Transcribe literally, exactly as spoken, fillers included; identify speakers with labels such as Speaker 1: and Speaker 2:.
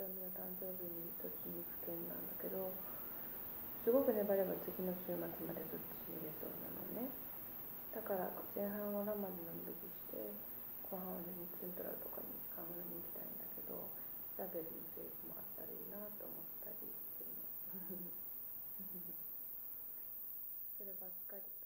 Speaker 1: と海の誕生日にどっちに行く件なんだけど、すごく粘れば次の週末までどっちに入れそうなのね。だから前半はラマでのんびりして後半はセントラルとかに時間を飲みに行きたいんだけど、イザベルのセリフもあったらいいなと思ったりしてるのそればっかり。